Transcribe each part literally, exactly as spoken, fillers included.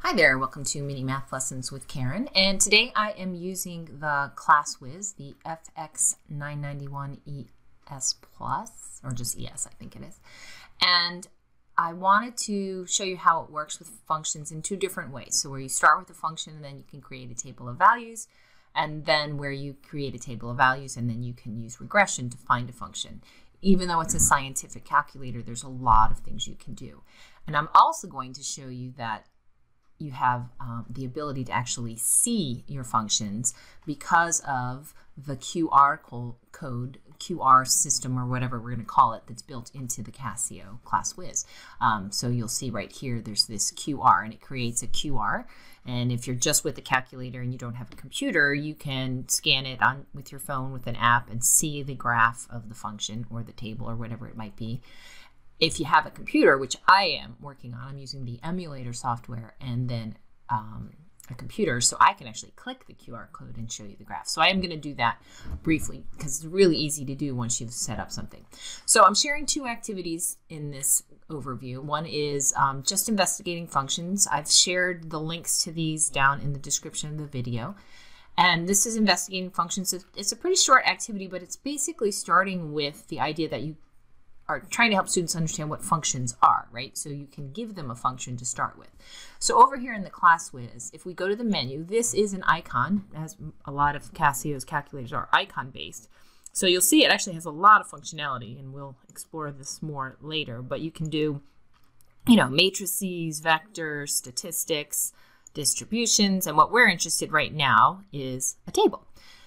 Hi there, welcome to Mini Math Lessons with Karen, and today I am using the Classwiz, the F X nine ninety-one E S Plus, or just E S I think it is, and I wanted to show you how it works with functions in two different ways. So where you start with a function and then you can create a table of values, and then where you create a table of values and then you can use regression to find a function. Even though it's a scientific calculator, there's a lot of things you can do. And I'm also going to show you that you have um, the ability to actually see your functions because of the Q R co code, Q R system, or whatever we're going to call it, that's built into the Casio Classwiz. Um, so you'll see right here, there's this Q R, and it creates a Q R. And if you're just with the calculator and you don't have a computer, you can scan it on with your phone with an app and see the graph of the function or the table or whatever it might be. If you have a computer, which I am working on, I'm using the emulator software and then um, a computer, so I can actually click the Q R code and show you the graph. So I am going to do that briefly because it's really easy to do once you've set up something. So I'm sharing two activities in this overview. One is um, just investigating functions. I've shared the links to these down in the description of the video. And this is investigating functions. It's a pretty short activity, but it's basically starting with the idea that you are trying to help students understand what functions are, right? So you can give them a function to start with. So over here in the Classwiz, if we go to the menu, this is an icon, as a lot of Casio's calculators are icon-based. So you'll see it actually has a lot of functionality, and we'll explore this more later, but you can do, you know, matrices, vectors, statistics, distributions, and what we're interested right now is a table.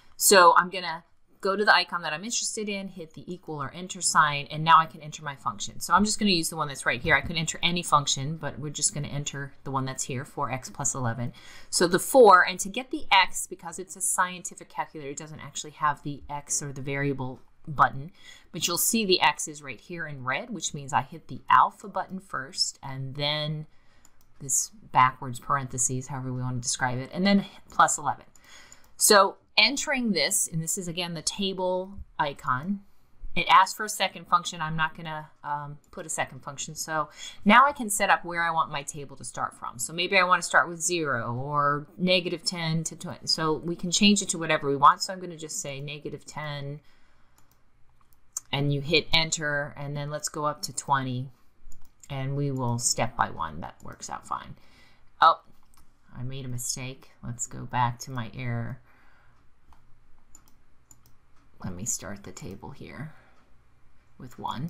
So I'm going to go to the icon that I'm interested in, hit the equal or enter sign, and now I can enter my function. So I'm just going to use the one that's right here. I could enter any function, but we're just going to enter the one that's here, four x plus eleven. So the four, and to get the x, because it's a scientific calculator, it doesn't actually have the x or the variable button, but you'll see the x is right here in red, which means I hit the alpha button first, and then this backwards parentheses, however we want to describe it, and then plus eleven. So entering this, and this is again the table icon, it asks for a second function. I'm not going to um, put a second function. So now I can set up where I want my table to start from. So maybe I want to start with zero or negative ten to twenty. So we can change it to whatever we want. So I'm going to just say negative ten, and you hit enter, and then let's go up to twenty, and we will step by one. That works out fine. Oh, I made a mistake. Let's go back to my error. Let me start the table here with one.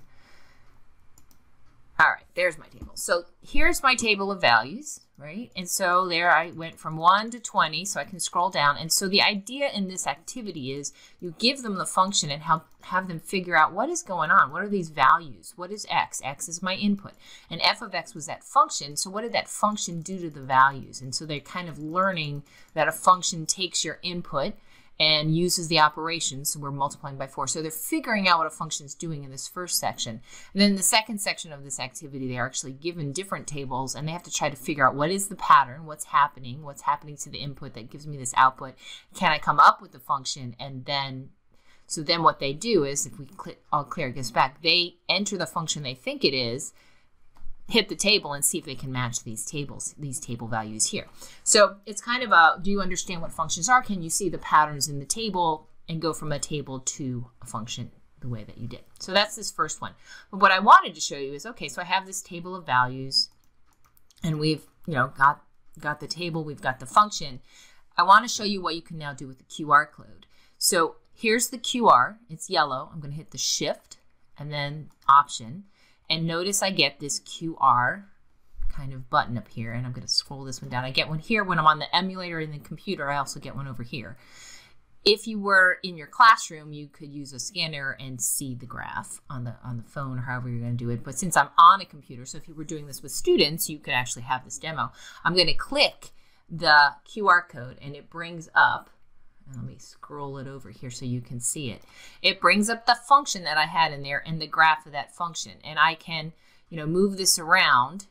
All right, there's my table. So here's my table of values, right? And so there I went from one to twenty, so I can scroll down. And so the idea in this activity is you give them the function and help have them figure out what is going on. What are these values? What is x? X is my input. And f of x was that function. So what did that function do to the values? And so they're kind of learning that a function takes your input and uses the operation, so we're multiplying by four. So they're figuring out what a function is doing in this first section. And then in the second section of this activity, they are actually given different tables, and they have to try to figure out what is the pattern, what's happening, what's happening to the input that gives me this output. Can I come up with the function? And then, so then what they do is, if we click, all clear, it goes back, they enter the function they think it is, hit the table, and see if they can match these tables, these table values here. So it's kind of a, do you understand what functions are? Can you see the patterns in the table and go from a table to a function the way that you did? So that's this first one. But what I wanted to show you is, okay, so I have this table of values, and we've, you know, got, got the table, we've got the function. I want to show you what you can now do with the Q R code. So here's the Q R, it's yellow. I'm going to hit the shift and then option. And notice I get this Q R kind of button up here, and I'm going to scroll this one down. I get one here when I'm on the emulator in the computer. I also get one over here. If you were in your classroom, you could use a scanner and see the graph on the on the phone or however you're going to do it. But since I'm on a computer, so if you were doing this with students, you could actually have this demo. I'm going to click the Q R code, and it brings up, and let me scroll it over here so you can see it. It brings up the function that I had in there and the graph of that function. And I can, you know, move this around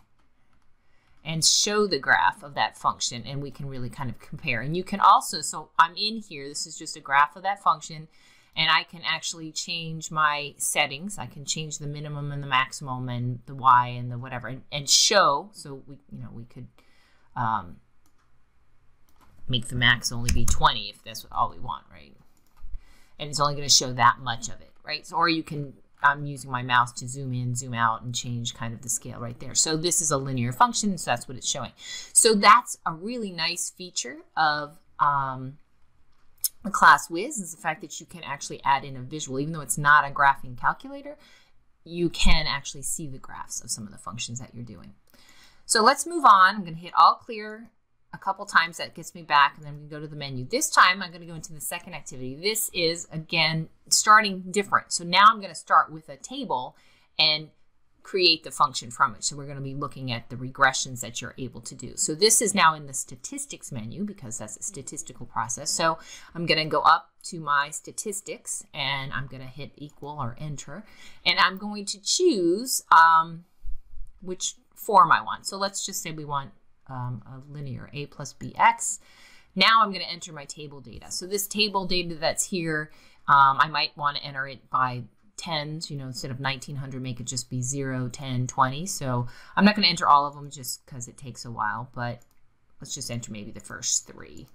and show the graph of that function, and we can really kind of compare. And you can also, so I'm in here, this is just a graph of that function, and I can actually change my settings. I can change the minimum and the maximum and the Y and the whatever, and, and show, so we, you know, we could um, make the max only be twenty if that's all we want, right? And it's only going to show that much of it, right? So, or you can, I'm using my mouse to zoom in, zoom out, and change kind of the scale right there. So this is a linear function, so that's what it's showing. So that's a really nice feature of um, Classwiz, is the fact that you can actually add in a visual. Even though it's not a graphing calculator, you can actually see the graphs of some of the functions that you're doing. So let's move on. I'm going to hit all clear a couple times. That gets me back, and then we go to the menu. This time I'm going to go into the second activity. This is, again, starting different. So now I'm going to start with a table and create the function from it. So we're going to be looking at the regressions that you're able to do. So this is now in the statistics menu because that's a statistical process. So I'm going to go up to my statistics, and I'm going to hit equal or enter, and I'm going to choose um, which form I want. So let's just say we want Um, a linear a plus bx. Now I'm going to enter my table data. So this table data that's here, um, I might want to enter it by tens, you know, instead of nineteen hundred, make it just be zero, ten, twenty. So I'm not going to enter all of them just because it takes a while, but let's just enter maybe the first three.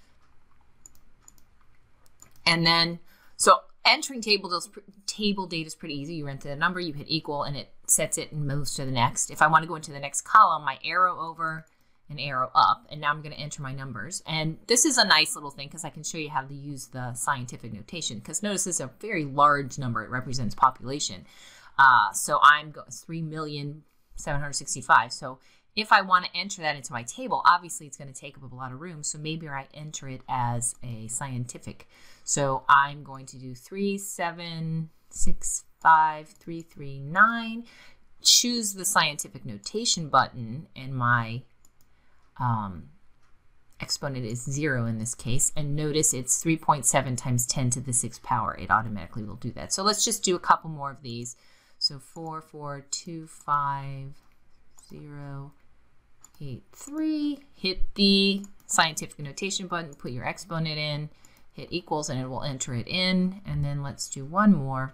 And then, so entering table, table data is pretty easy. You enter the number, you hit equal, and it sets it and moves to the next. If I want to go into the next column, I arrow over and arrow up, and now I'm going to enter my numbers. And this is a nice little thing because I can show you how to use the scientific notation, because notice this is a very large number. It represents population. Uh, so I'm going three million seven hundred sixty-five. So if I want to enter that into my table, obviously it's going to take up a lot of room. So maybe I enter it as a scientific. So I'm going to do three seven six five three three nine, choose the scientific notation button, and my Um, exponent is zero in this case, and notice it's three point seven times ten to the sixth power. It automatically will do that. So let's just do a couple more of these. So four four two five zero eight three, hit the scientific notation button, put your exponent in, hit equals, and it will enter it in. And then let's do one more.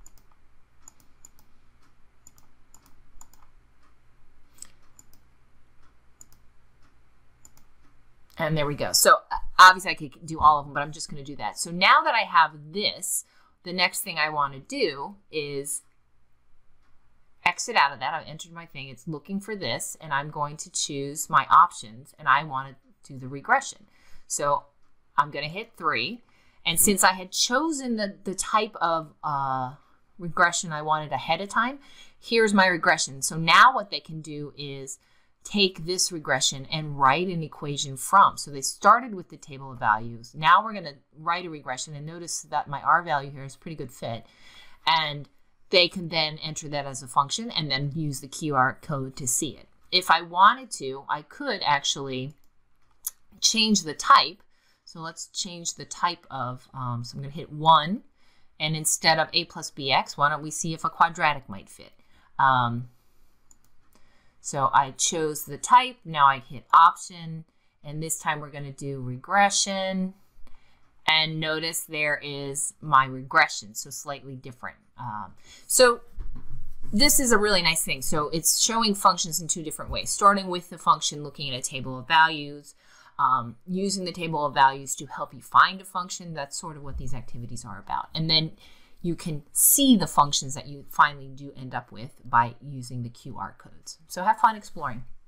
And there we go. So obviously I could do all of them, but I'm just going to do that. So now that I have this, the next thing I want to do is exit out of that. I've entered my thing. It's looking for this, and I'm going to choose my options, and I want to do the regression. So I'm going to hit three. And since I had chosen the, the type of uh, regression I wanted ahead of time, here's my regression. So now what they can do is take this regression and write an equation from. So they started with the table of values. Now we're going to write a regression, and notice that my R value here is a pretty good fit. And they can then enter that as a function and then use the Q R code to see it. If I wanted to, I could actually change the type. So let's change the type of, um, so I'm going to hit one, and instead of a plus bx, why don't we see if a quadratic might fit? Um, So I chose the type. Now I hit option, and this time we're going to do regression. And notice there is my regression, so slightly different. Um, so this is a really nice thing. So it's showing functions in two different ways, starting with the function, looking at a table of values, um, using the table of values to help you find a function. That's sort of what these activities are about. And then you can see the functions that you finally do end up with by using the Q R codes. So have fun exploring.